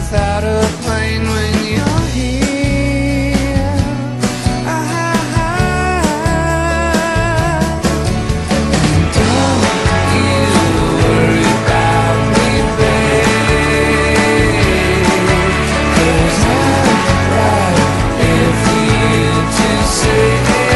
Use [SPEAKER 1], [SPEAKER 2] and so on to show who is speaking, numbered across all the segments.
[SPEAKER 1] without a plane when you're here. Don't you worry about me, babe, 'cause I'm right there for you to say.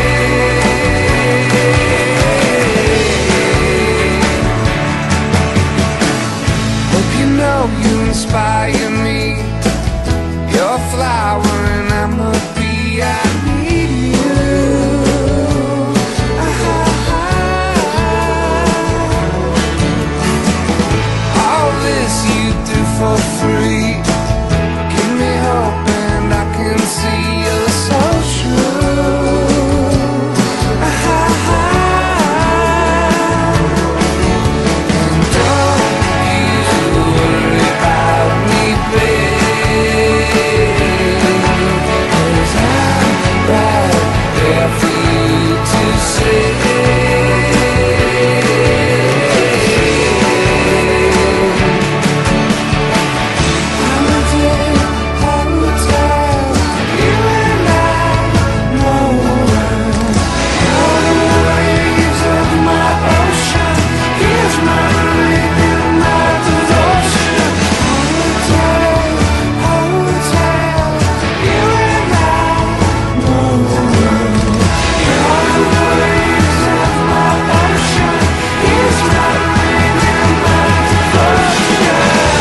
[SPEAKER 1] Hope you know you inspire me. You're a flower and I'm a bee. I need you. All this you do for free. Give me hope and I can see you're so true. And don't you worry about me, babe, 'cause I'm right there for you to say. Holiday, hotel, you and I know well. You're the waves of my ocean. Here's my ring and my devotion. Holiday, hotel, you and I know well. You're the waves of my ocean. Here's my ring and my devotion.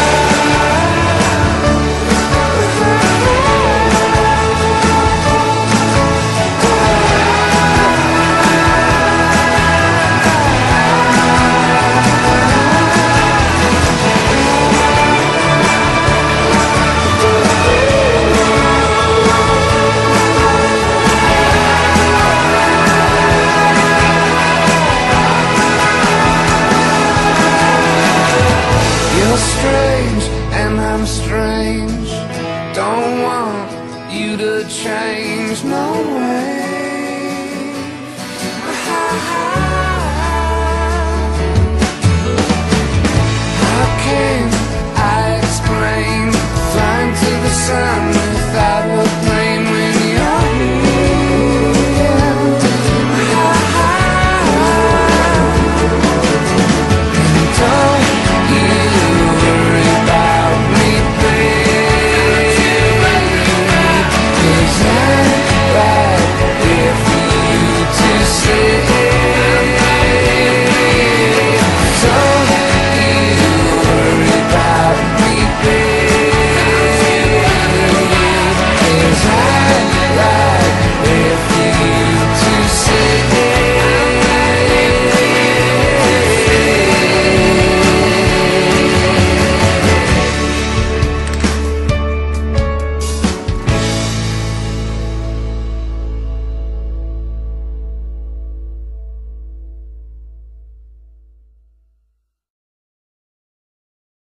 [SPEAKER 1] You're strange and I'm strange. Don't want you to change, no way.